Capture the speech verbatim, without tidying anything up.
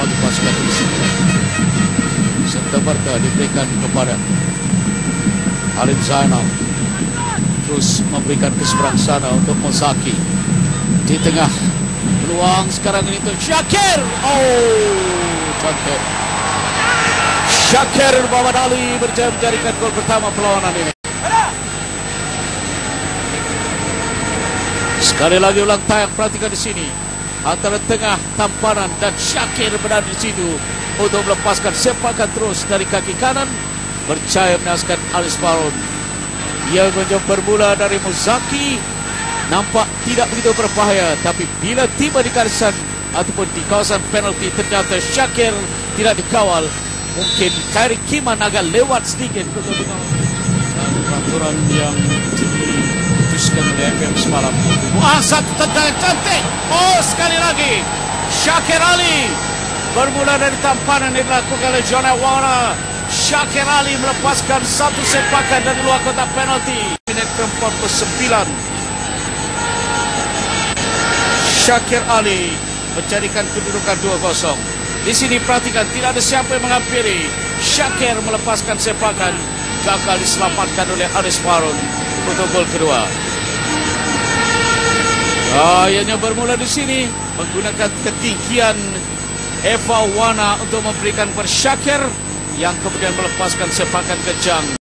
bagi pasukan Indonesia. Serta merta diberikan kepada Alim Zainal, terus memberikan ke seberang sana untuk Mozaki. Di tengah peluang sekarang ini untuk Syakir. Oh, cantik. Syakir Muhammad Ali berjaya menjadikan gol pertama perlawanan ini. Sekali lagi ulang tayang, perhatikan di sini antara tengah tampanan dan Syakir berada di situ untuk melepaskan sepakan terus dari kaki kanan, berjaya menaskan Alis Baron. Ia mencoba bermula dari Mozaki, nampak tidak begitu berbahaya, tapi bila tiba di garisan ataupun di kawasan penalti ternyata Syakir tidak dikawal. Mungkin Khairi Kiman agak lewat sedikit untuk mengawal. Peraturan yang diputuskan oleh F M semalam. Wah, satu tendangan cantik. Oh, sekali lagi Syakir Ali bermula dari tampanan yang dilakukan oleh John Awana. Syakir Ali melepaskan satu sepakan dari luar kotak penalti. Minit ke empat puluh sembilan. Syakir Ali menjadikan kedudukan dua kosong. Di sini perhatikan, tidak ada siapa yang menghampiri. Syakir melepaskan sepakan, gagal diselamatkan oleh Alis Baron untuk gol kedua. Akhirnya bermula di sini menggunakan ketinggian Eva Wana untuk memberikan kepada Syakir yang kemudian melepaskan sepakan kejang.